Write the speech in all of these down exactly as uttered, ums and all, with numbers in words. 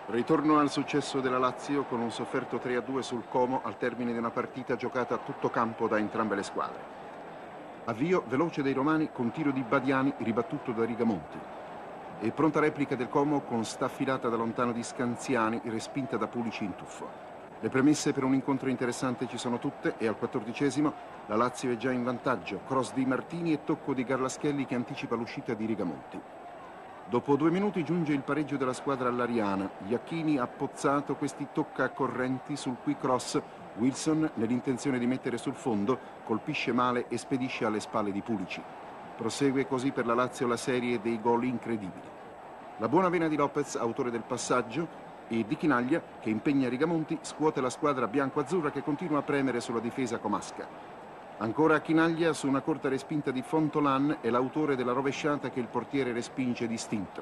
Ritorno al successo della Lazio con un sofferto tre a due sul Como al termine di una partita giocata a tutto campo da entrambe le squadre. Avvio veloce dei romani con tiro di Badiani ribattuto da Rigamonti. E pronta replica del Como con staffilata da lontano di Scanziani respinta da Pulici in tuffo. Le premesse per un incontro interessante ci sono tutte e al quattordicesimo la Lazio è già in vantaggio. Cross di Martini e tocco di Garlaschelli che anticipa l'uscita di Rigamonti. Dopo due minuti giunge il pareggio della squadra all'Ariana. Iachini ha pozzato questi tocca correnti sul cui cross Wilson, nell'intenzione di mettere sul fondo, colpisce male e spedisce alle spalle di Pulici. Prosegue così per la Lazio la serie dei gol incredibili. La buona vena di Lopez, autore del passaggio, e di Chinaglia, che impegna Rigamonti, scuote la squadra bianco-azzurra che continua a premere sulla difesa comasca. Ancora Chinaglia su una corta respinta di Fontolan è l'autore della rovesciata che il portiere respinge distinto.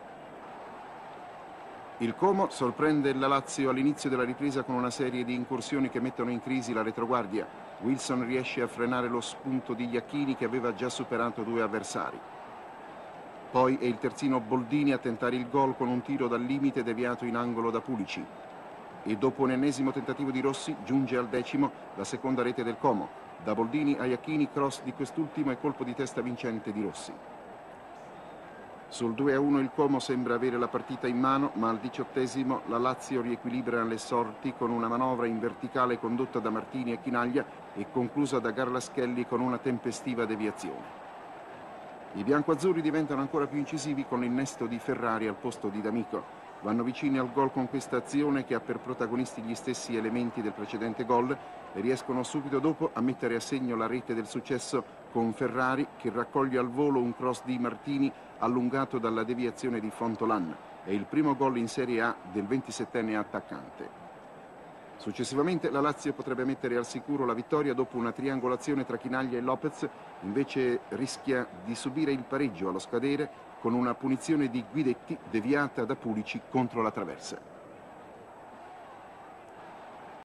Il Como sorprende la Lazio all'inizio della ripresa con una serie di incursioni che mettono in crisi la retroguardia. Wilson riesce a frenare lo spunto di Iachini che aveva già superato due avversari. Poi è il terzino Boldini a tentare il gol con un tiro dal limite deviato in angolo da Pulici. E dopo un ennesimo tentativo di Rossi giunge al decimo la seconda rete del Como. Da Boldini a Iachini, cross di quest'ultimo e colpo di testa vincente di Rossi. Sul due a uno il Como sembra avere la partita in mano, ma al diciottesimo la Lazio riequilibra le sorti con una manovra in verticale condotta da Martini e Chinaglia e conclusa da Garlaschelli con una tempestiva deviazione. I biancoazzurri diventano ancora più incisivi con l'innesto di Ferrari al posto di D'Amico. Vanno vicini al gol con questa azione che ha per protagonisti gli stessi elementi del precedente gol e riescono subito dopo a mettere a segno la rete del successo con Ferrari che raccoglie al volo un cross di Martini allungato dalla deviazione di Fontolan. È il primo gol in Serie A del ventisettenne attaccante. Successivamente la Lazio potrebbe mettere al sicuro la vittoria dopo una triangolazione tra Chinaglia e Lopez, invece rischia di subire il pareggio allo scadere con una punizione di Guidetti deviata da Pulici contro la traversa.